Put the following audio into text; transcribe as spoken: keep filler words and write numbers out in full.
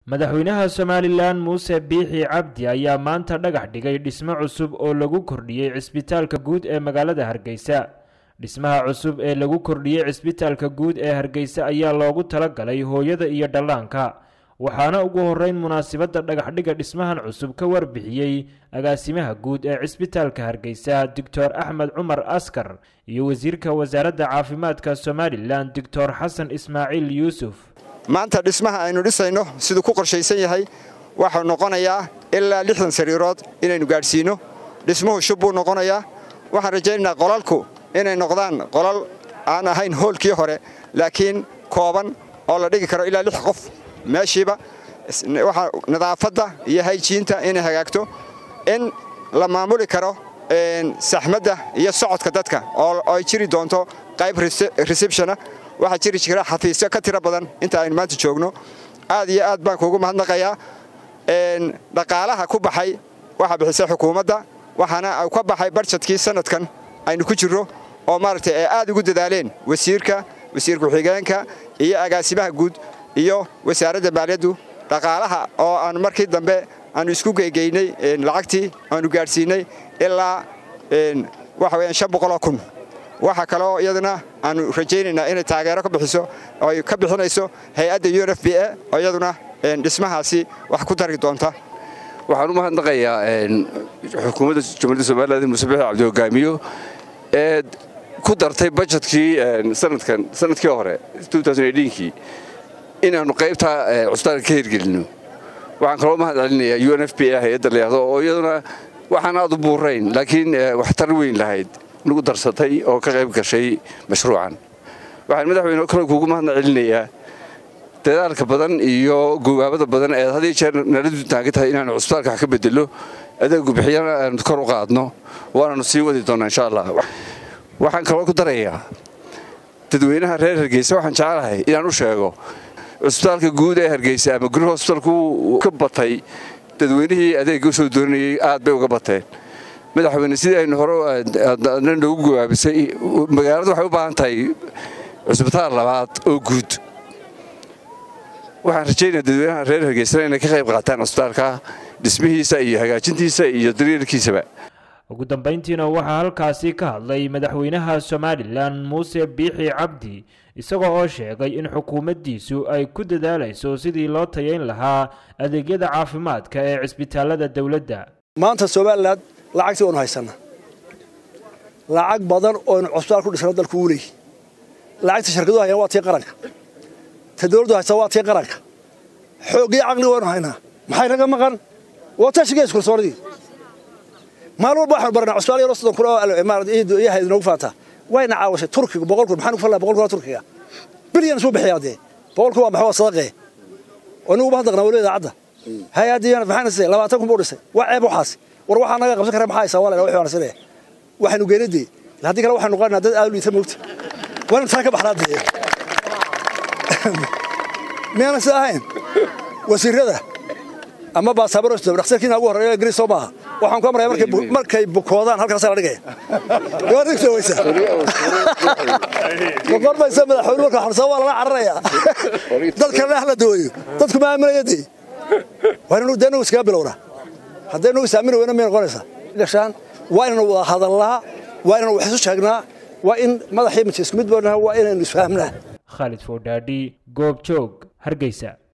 madaxweynaha Somaliland Muuse Biixi Cabdi ayaa maanta dhagax dhigay dhismo cusub oo lagu kordhiyay cisbitaalka guud ee magaalada Hargeysa. Dhismaha cusub ee lagu kordhiyay cisbitaalka guud ee Hargeysa ayaa loogu talagalay hooyada iyo dhallaanka. waxaana ugu horeyn munaasabada dhagax dhiga dhismahan cusub ka warbixiyay agaasimaha guud ee cisbitaalka Hargeysa Doctor Axmed Cumar Askar iyo wasiirka wasaaradda caafimaadka Somaliland Doctor Xasan Ismaaciil Yuusuf. maanta dhismaha aynu dhisayno sidoo ku qorshaysan yahay waxa noqonayaa ilaa lixdan sariirood inaynu gaarsiino. dhismuhu shub buu noqonayaa. waxaan rajaynaynaa qolalku inay noqdaan qolal aan ahayn hoolkii hore laakiin kooban oo la dhigi karo ilaa lix qof meeshiiba. waxa nadaafadda iyo hygiene-ta inay hagaagto in la maamuli karo saxmadda iyo socodka dadka oo ay jiri doonto qayb reception waxa jiri jira xafiisyo ka tira badan inta aynu maanta joogno. aad iyo aad baan kuugu mahadnaqayaa een dhaqaalaha ku baxay waxa bixisay xukuumadda waxaana ay ka baxay budgetkii sanadkan aynu ku jirro oo maaragtay ay aad ugu dadaaleen wasiirka wasiirka xigeenka iyo agaasimaha guud iyo wasaaradda maaliyaddu dhaqaalaha oo aan markii dambe aanu isku geegeynay lacagtii aanu gaarsiinay ilaa een waxa weeyaan shan boqol oo kun. waxa kale oo iyaduna aanu rajaynaynaa inay taageero ka bixiso oo ay ka bixinayso hay'adda U N F P A oo iyaduna dhismahaasi wax ku dari doonta. waxaan u mahadnaqayaa xukuumadda Jamhuuriyadda Soomaaliland Muuse Biixi Cabdi hogaamiyo ee ku dartay budgetkii sanadkan sanadkii hore laba kun iyo lixdan-kii inaanu qaybta cusbitaalka ka hirgelino. waxaan kaloo mahadcelinayaa U N F P A hay'adda leeyahay oo iyaduna waxaan aad u buurayn laakiin waxtar weyn lahayd nagu darsatay oo ka qayb gashay mashruucan. waxaan madaxweyne kale kuugu mahadcelinayaa dadaalka badan iyo go'aamada badan ee hadii jeer naladu taagantay inaan cusbitaalka wax ka bedelo adeeg bixiyana aan kor u qaadno waana sii wadi doonaa insha Allah. waxaan kaloo ku darayaa dadweynaha reer Hargeysa waxaan jecelahay inaan u sheego cusbitaalka guud ee Hargeysa ama guud hospitalku ka batay dadweynihii adeegga soo doonayay aad bay uga bateen. madaxweyne sidii aynu hore aan ugu go'aamisay magaaladu waxay u baahan tahay cusbitaal labaad oo guud. waxaan rajaynayaa dadweynaha reer Hargeysa inay ka qayb qaataan cusbitaalka dhismihiisa iyo hagaajintiisa iyo daryeelkiisaba. ugu dambeyntiina waxaa halkaasi ka hadlay madaxweynaha Somaliland Muuse Biixi Cabdi isagoo oo sheegay in xukuumaddiisu ay ku dadaalayso sidii loo tayeyn lahaa adeegyada caafimaadka ee cisbitaalada dawladda. maanta Somaliland lacagtii oo haysanaa lacag badan oo cusbitaal ku dhisay dalku u leeyahay. lacagta shirkaduhu hayaan waa tii qaranka tadawladdu haysa waa tii qaranka xoogii aqli weyn haynaa maxay naga maqan wata shaqeey isku sooridii maalmo baaxan barna cusbitaal yar oo kula imaarad iyo yahay inuu faata wayna caawashay Turkiga boqol kun maxaan ku falaa boqol kun Turkiga bilyan soo bixiyaade boqol kun waa maxaa sadaqay oo uu bahdaqna waleeda cadda hay'adiyana maxaan say labaatan kun buu dhisay waa ceeb waxaas war waxa naga qabsan kara maxay sawaalana wax aan sameeyay waxaanu geeridii hadii kale waxaanu qaadnaa dad aad u liita moogta waan taa ka baxnaadee meena saahayn wasiirada ama ba sabarosto dhakhtarkiina ugu horeeyo Ingiriis soo baaha waxaan ku amray markay markay bukoodaan halkaas la dhigay waa dhigto waysa boqor ma isma madaxweyne marka xarsa waa la cararaya dadka la hla dooyo dadku ma aaminayadii waanu deenu iska bilowna haddaynu isaamin weyna meel qoraysa gashaan waa inuu wada hadalnaa waa inuu wax isu sheegnaa waa in madaxii mid isku mid boodna waa inaynu isfahamnaa. Khalid Fodadi Goob Joog Hargeysa.